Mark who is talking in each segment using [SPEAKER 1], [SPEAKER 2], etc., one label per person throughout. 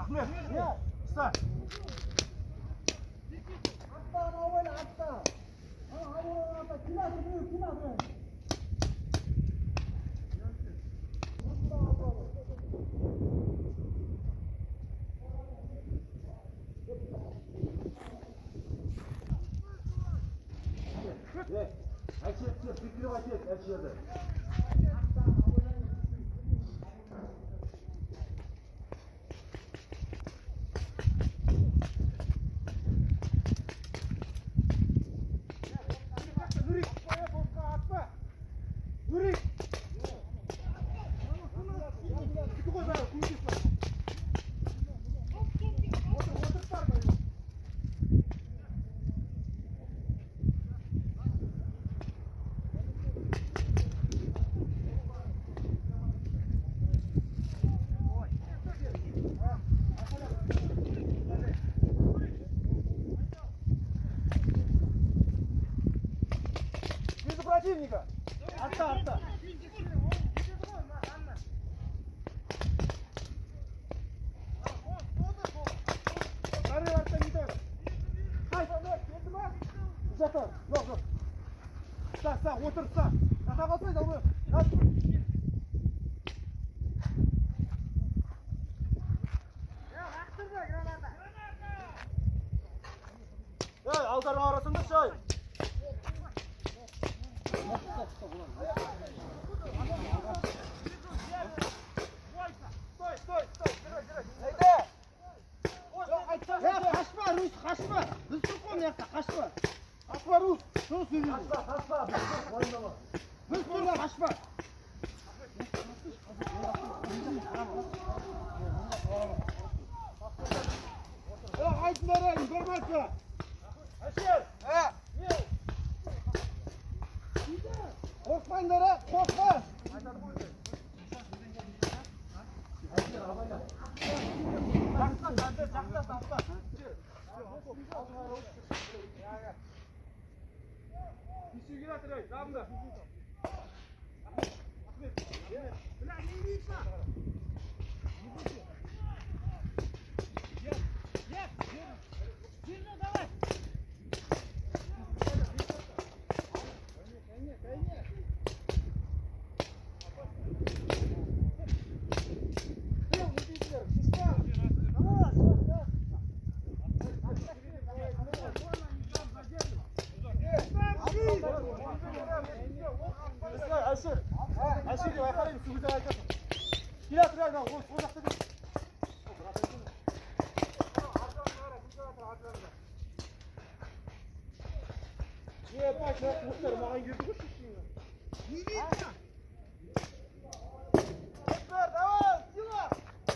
[SPEAKER 1] Ahmet, kısa. Противника. Арта. Нарыв арта gidiyor. Haydi. Uzatır. Yok. Sağ, otur sağ. Yata kalsaydı onu. Yat. Ya aldarın arasında şey. Kaçma. Biz tutma yakta kaçma. Kaçma Rus. Şunu söylüyorum. Kaçma. Biz tutma kaçma. Ya haydi nereye? Görmezse. Aşır. He. Korkmayın nereye? Korkma. Sakla. Bir şey atırayım, tamam da. Aşır ya yakarayım şu güzel arkasın. Gel atırayım lan o uzakta değil. Niye başla muhtarım ağın girdi bu şişliğine. Yürü ya. Muhtar devam. Yıla.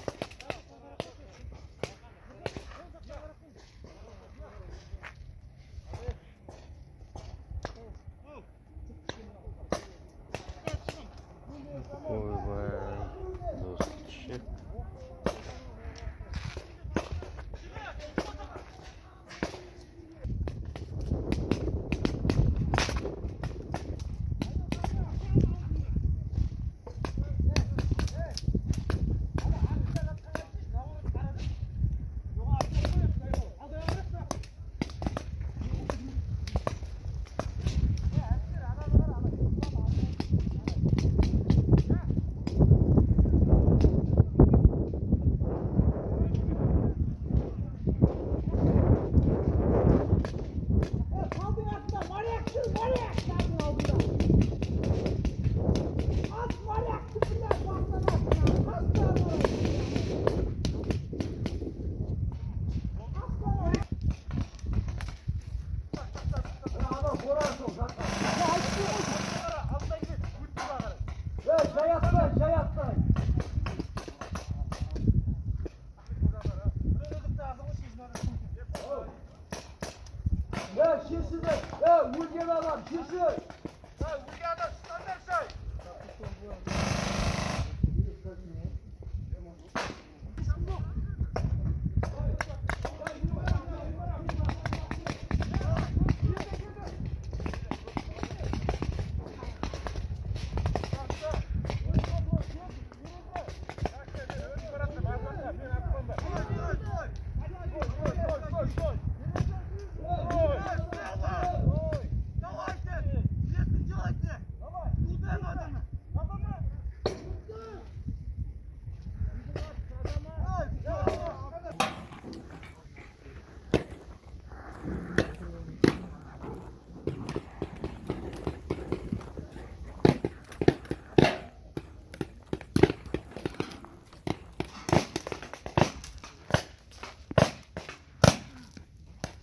[SPEAKER 2] Ой, достаточно. Ya şişi de, ya vurgen adam şişi. Ya vurgen adam standart şey.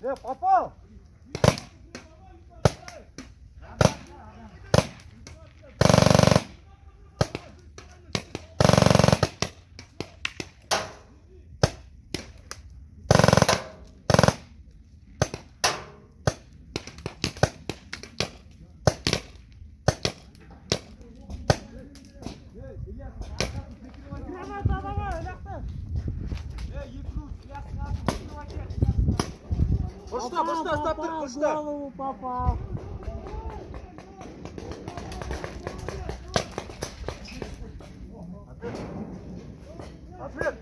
[SPEAKER 1] попал!
[SPEAKER 2] Башта, Остаптық, башта.
[SPEAKER 3] Голову попал.
[SPEAKER 1] Ответ!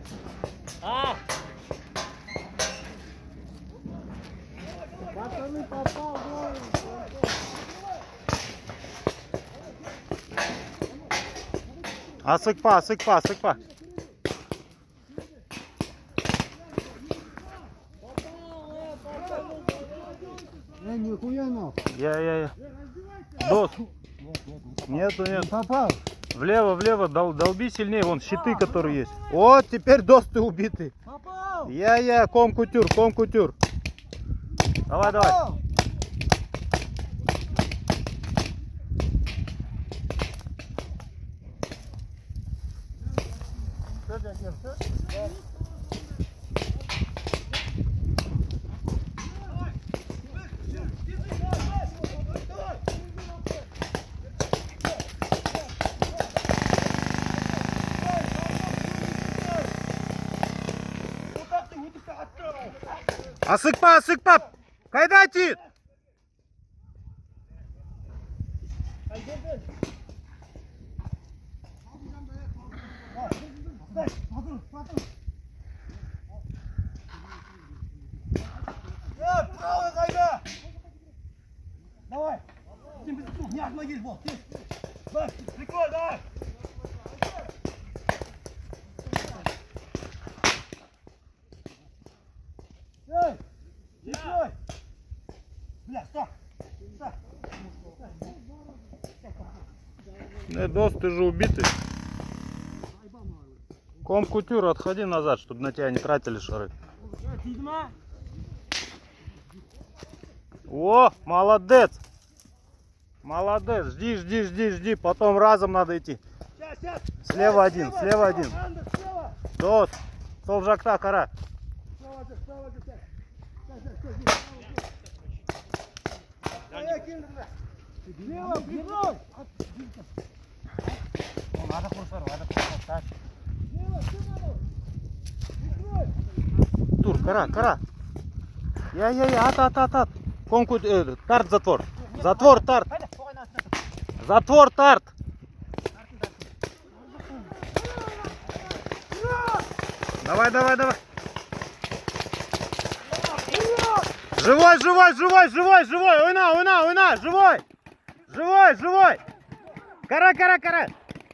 [SPEAKER 3] Пацаны, попал в голову.
[SPEAKER 4] Асыкпа.
[SPEAKER 3] Нихуя нахуй.
[SPEAKER 4] Я. Дос. Нет.
[SPEAKER 3] Попал.
[SPEAKER 4] Влево, долби сильнее, вон щиты, которые есть. Вот, теперь Дос, ты убитый.
[SPEAKER 3] Попал.
[SPEAKER 4] Я, ком-кутюр. Давай. Асыкпа. Қайда тиді?
[SPEAKER 1] Правый зайга! Давай! Не отмогись, бол! Давай, прикрой, давай! Эй! Прикрой! Бля, стоп!
[SPEAKER 4] Дос, ты же убитый. Ком-кутюр, отходи назад, чтобы на тебя не тратили шары. О, молодец! Жди, потом разом надо идти. Слева один. Дос, сол жақта қара.
[SPEAKER 1] Слева, прикрой!
[SPEAKER 4] Тур, қара. Я, ат. Ком-кутюр, тарт затвор. Затвор тарт. Давай. Живой. Ойна. Живой. Кара.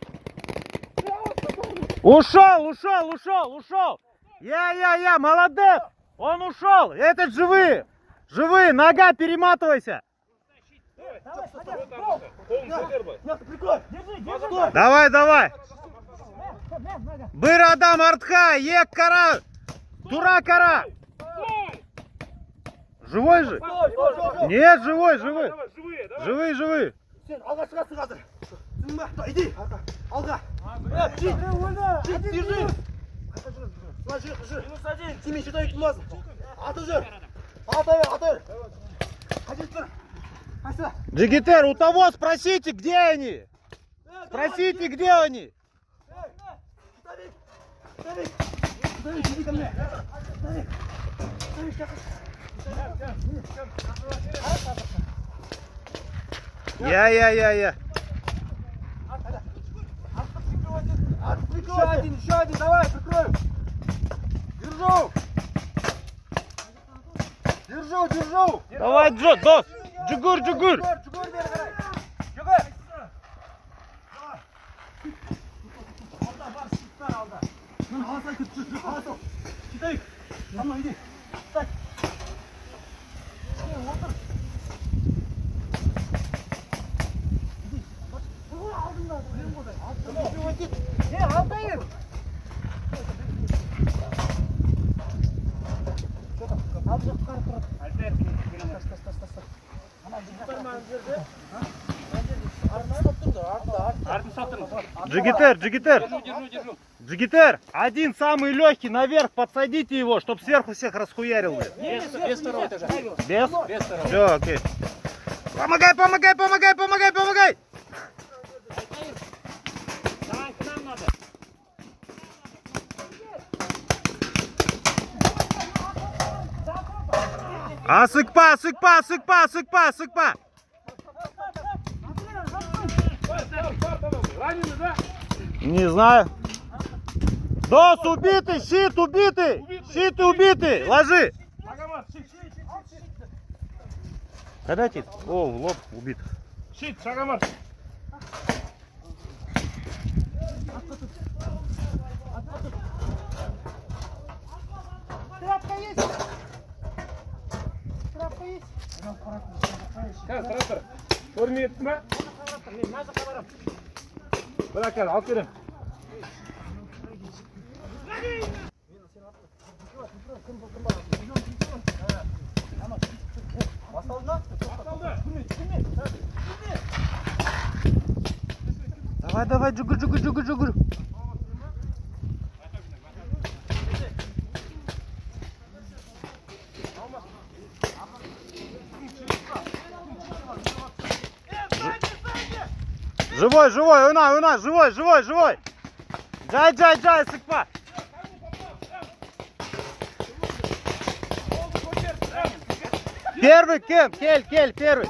[SPEAKER 4] Ушел. Я, молодец. Он ушел. Этот живые. Нога, перематывайся. Давай. Бір адам артқа, ек қара. Тура қара. Живой же? Нет, живой. Живые.
[SPEAKER 1] Сен алға шығасың қазір. Түсің ба? Иди. Алға. Жит, держи. Жүр. Тимей шыдай тұмазын. Аты жүр. Аты. Қажет тұр. Қайсы?
[SPEAKER 4] Джигитер, у того спросите, где они.
[SPEAKER 1] Давид, иди ко мне. Давид,
[SPEAKER 4] Я.
[SPEAKER 1] Еще один, давай, прикроем. Держу.
[SPEAKER 4] Давай, Дос. Джугур.
[SPEAKER 1] Джугур бері қарай. Джугур. Алда бар, шыттар алда. Алсай күт, алсай. Шыдайық. Тамам, иди. Шыдай. Отыр. Алдында. Алтайын. Алып жоқ, қарып тұрады.
[SPEAKER 4] Джигитер, Джигитер.
[SPEAKER 2] Держу.
[SPEAKER 4] Джигитер, один самый легкий наверх, подсадите его, чтоб сверху всех расхуярил.
[SPEAKER 2] Без второго этажа.
[SPEAKER 4] Без?
[SPEAKER 2] Без второго.
[SPEAKER 4] Все, окей. Помогай!
[SPEAKER 1] Давай, к нам надо.
[SPEAKER 4] Сыкпа!
[SPEAKER 2] Раненый, да?
[SPEAKER 4] Не знаю. Дос убитый, щит убитый! Щит убитый! Ложи!
[SPEAKER 2] Шагомар, щит.
[SPEAKER 4] Когда тит? О, в лоб убит.
[SPEAKER 2] Щит, Шагомар.
[SPEAKER 1] Тряпка есть? Тряпка есть?
[SPEAKER 2] Қазір қарап тұр. Көрмейсің ба? Бірақ қазір алып беремін.
[SPEAKER 4] Давай, джугур. Живой, у нас, живой. Джай, сыкпа. Первый, Кель, первый.